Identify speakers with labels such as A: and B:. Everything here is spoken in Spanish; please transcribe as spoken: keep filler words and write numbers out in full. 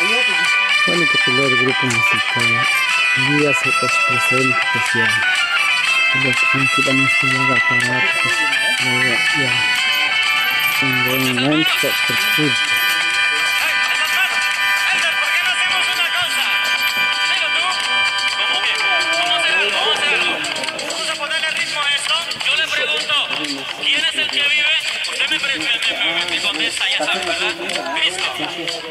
A: Bueno, popular grupo musical, día se pues presente pues ya, los que van a estudiar aparatos, luego ya, en buen momento, perfecto.
B: ¿Quién es el que vive? Usted me, me, me, me, me contesta, ya sabe, ¿verdad? Cristo.